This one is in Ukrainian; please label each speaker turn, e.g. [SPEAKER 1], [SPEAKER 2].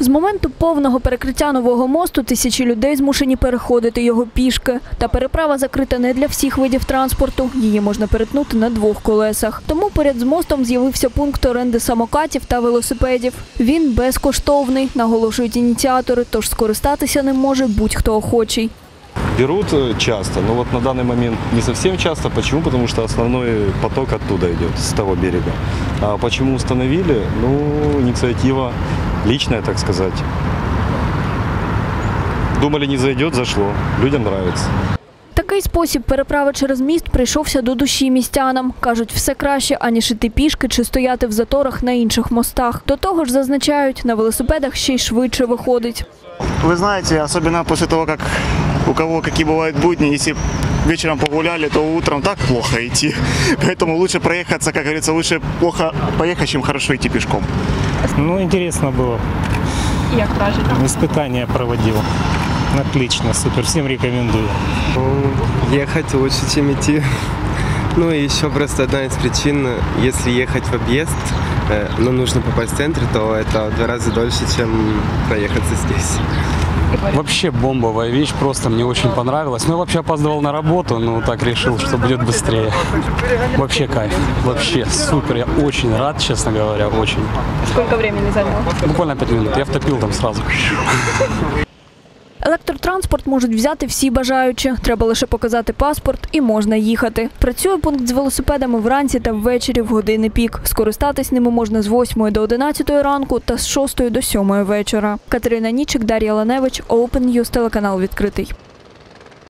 [SPEAKER 1] З моменту повного перекриття нового мосту тисячі людей змушені переходити його пішки. Та переправа закрита не для всіх видів транспорту. Її можна перетнути на 2 колесах. Тому поряд з мостом з'явився пункт оренди самокатів та велосипедів. Він безкоштовний, наголошують ініціатори, тож скористатися ним може будь-хто охочий.
[SPEAKER 2] Берут часто, но вот на данный момент не совсем часто. Почему? Потому что основной поток оттуда идет, с того берега. А почему установили? Ну, инициатива личная, так сказать. Думали, не зайдет, зашло. Людям нравится.
[SPEAKER 1] Такий спосіб переправи через міст прийшовся до душі містянам. Кажуть, все краще, аніж іти пішки чи стояти в заторах на інших мостах. До того ж, зазначають, на велосипедах ще й швидше виходить.
[SPEAKER 3] Вы знаете, особенно после того, как у кого какие бывают будни, если вечером погуляли, то утром так плохо идти. Поэтому лучше проехаться, как говорится, лучше плохо поехать, чем хорошо идти пешком.
[SPEAKER 4] Ну, интересно было.
[SPEAKER 1] Як враження?
[SPEAKER 4] Испытания проводил. Отлично, супер, всем рекомендую.
[SPEAKER 5] Ехать лучше, чем идти. Ну и еще просто одна из причин, если ехать в объезд, но нужно попасть в центр, то это в 2 раза дольше, чем проехаться здесь.
[SPEAKER 6] Вообще бомбовая вещь, просто мне очень понравилось. Ну, я вообще опаздывал на работу, но так решил, что будет быстрее. Вообще кайф, вообще супер, я очень рад, честно говоря, очень.
[SPEAKER 1] Сколько времени заняло?
[SPEAKER 6] Буквально 5 минут, я втопил там сразу.
[SPEAKER 1] Електротранспорт можуть взяти всі бажаючі. Треба лише показати паспорт і можна їхати. Працює пункт з велосипедами вранці та ввечері в години пік. Скористатись ними можна з 8 до 11 ранку та з 6 до 7 вечора. Катерина Нічик, Дар'я Ланевич, Open News, телеканал «Відкритий».